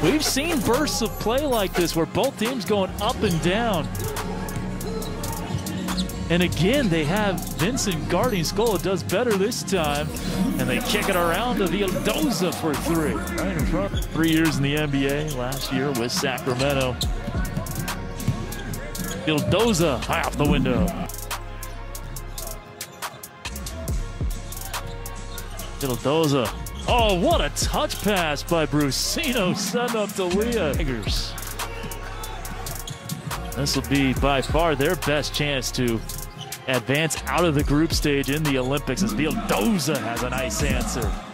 We've seen bursts of play like this where both teams going up and down. And again, they have Vincent guarding. Scola does better this time. And they kick it around to Vildoza for three. Right in front. 3 years in the NBA, last year with Sacramento. Vildoza high off the window. Vildoza. Oh, what a touch pass by Brusino. Send up to Leah. This will be by far their best chance to advance out of the group stage in the Olympics as Vildoza has a nice answer.